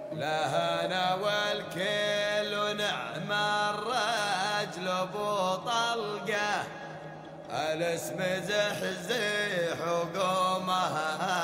لهنا والكل ونعم الرجل ابو طلقه، الاسم زحزح وقومه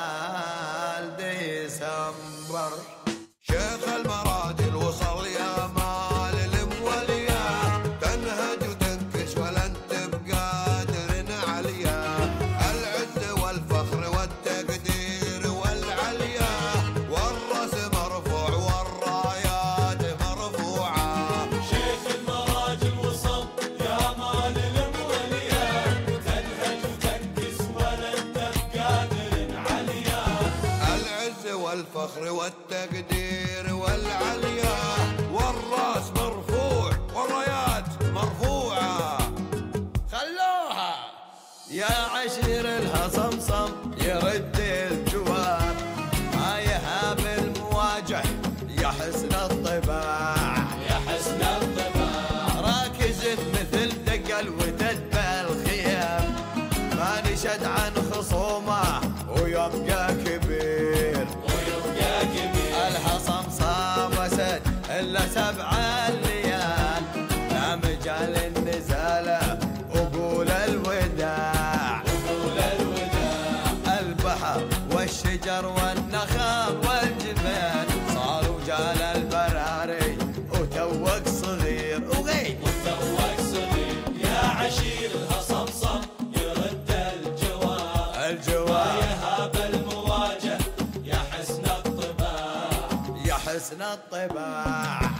ديسمبر. شيخ المراجل وصل يا مال المولية، تنهج وتنكش ولن تبقى قادر عليا. العز والفخر والتقدير والعليا، والرأس مرفوع والرايات مرفوعة. شيخ المراجل وصل يا مال المولية، تنهج وتنكس ولن تبقى قادر عليا. العز والفخر والتقدير والعليا، والراس مرفوع والرايات مرفوعة. خلوها يا عشير الهصمصم يرد الجواب، ما يهاب المواجع يا حسن الطباع. يا حسن الطباع راكزت مثل دقل وتدبى الخيام، ما نشد عن خصومه ويبقى كبير. ويبقى كبير الهصمصم اسد الا 7 ليال، لا مجال النزاله وقول الوداع. وقول الوداع. البحر والشجر والنخل والجبال صاروا جال البراري وتوك صغير وغيد. وتوك صغير يا عشير الهصمصم يرد الجواب. يهاب المواجه يا حسن الطباع. يا حسن الطباع.